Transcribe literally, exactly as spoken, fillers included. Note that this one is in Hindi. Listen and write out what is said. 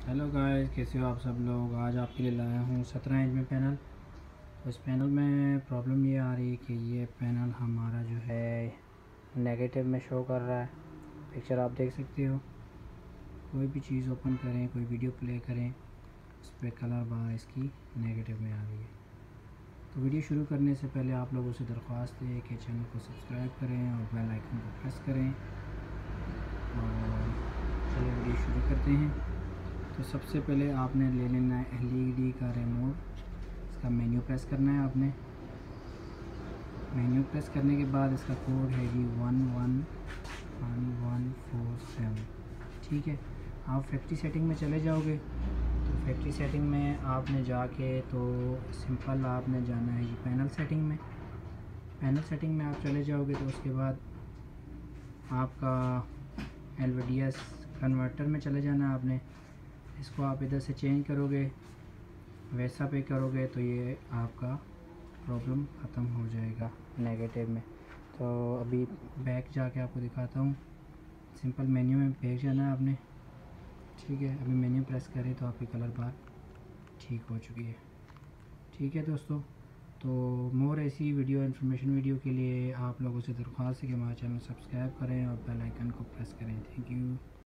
हेलो गाइस, कैसे हो आप सब लोग। आज आपके लिए लाया हूँ सत्रह इंच में पैनल। तो इस पैनल में प्रॉब्लम ये आ रही है कि ये पैनल हमारा जो है नेगेटिव में शो कर रहा है। पिक्चर आप देख सकते हो, कोई भी चीज़ ओपन करें, कोई वीडियो प्ले करें, उस पर कलर बार इसकी नेगेटिव में आ रही है। तो वीडियो शुरू करने से पहले आप लोगों से दरख्वास्त है कि चैनल को सब्सक्राइब करें और बेल आइकन को प्रेस करें। और चलिए वीडियो शुरू करते हैं। तो सबसे पहले आपने ले लेना है एल ई डी का रिमोट। इसका मेन्यू प्रेस करना है आपने। मेन्यू प्रेस करने के बाद इसका कोड है G one one one one four seven. ठीक है, आप फैक्ट्री सेटिंग में चले जाओगे। तो फैक्ट्री सेटिंग में आपने जाके तो सिंपल आपने जाना है जी पैनल सेटिंग में। पैनल सेटिंग में आप चले जाओगे तो उसके बाद आपका L V D S converter में चले जाना है आपने। इसको आप इधर से चेंज करोगे, वैसा पे करोगे तो ये आपका प्रॉब्लम ख़त्म हो जाएगा नेगेटिव में। तो अभी बैक जाके आपको दिखाता हूँ। सिंपल मेन्यू में बैक जाना है आपने। ठीक है, अभी मेन्यू प्रेस करें तो आपकी कलर बार ठीक हो चुकी है। ठीक है दोस्तों, तो मोर ऐसी वीडियो इन्फॉर्मेशन वीडियो के लिए आप लोगों से दरख्वास्त है कि हमारा चैनल सब्सक्राइब करें और बेल आइकन को प्रेस करें। Thank you.